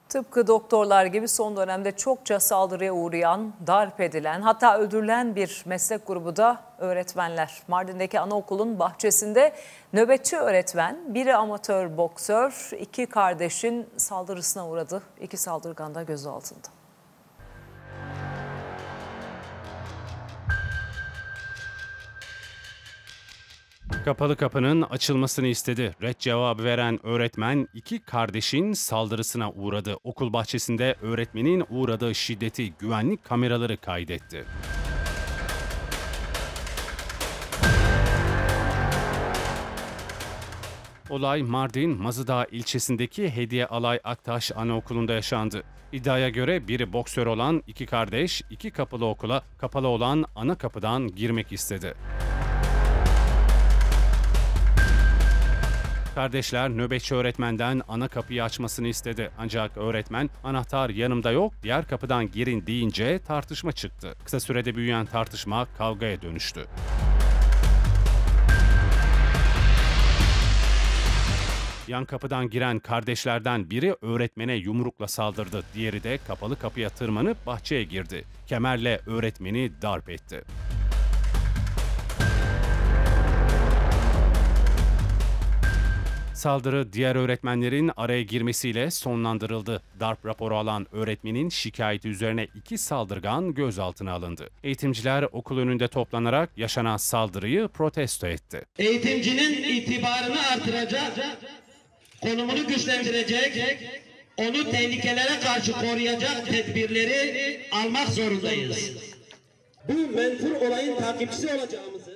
Tıpkı doktorlar gibi son dönemde çokça saldırıya uğrayan, darp edilen, hatta öldürülen bir meslek grubu da öğretmenler. Mardin'deki anaokulun bahçesinde nöbetçi öğretmen, biri amatör boksör, iki kardeşin saldırısına uğradı. İki saldırgan da gözaltında. Kapalı kapının açılmasını istedi. Ret cevabı veren öğretmen iki kardeşin saldırısına uğradı. Okul bahçesinde öğretmenin uğradığı şiddeti güvenlik kameraları kaydetti. Olay Mardin Mazıdağ ilçesindeki Hediye Alay Aktaş Anaokulu'nda yaşandı. İddiaya göre biri boksör olan iki kardeş iki kapılı okula kapalı olan ana kapıdan girmek istedi. Kardeşler nöbetçi öğretmenden ana kapıyı açmasını istedi. Ancak öğretmen anahtar yanımda yok, diğer kapıdan girin deyince tartışma çıktı. Kısa sürede büyüyen tartışma kavgaya dönüştü. Yan kapıdan giren kardeşlerden biri öğretmene yumrukla saldırdı. Diğeri de kapalı kapıya tırmanıp bahçeye girdi. Kemerle öğretmeni darp etti. Saldırı diğer öğretmenlerin araya girmesiyle sonlandırıldı. Darp raporu alan öğretmenin şikayeti üzerine iki saldırgan gözaltına alındı. Eğitimciler okul önünde toplanarak yaşanan saldırıyı protesto etti. Eğitimcinin itibarını artıracak, konumunu güçlendirecek, onu tehlikelere karşı koruyacak tedbirleri almak zorundayız. Bu menfur olayın takipçisi olacağımızı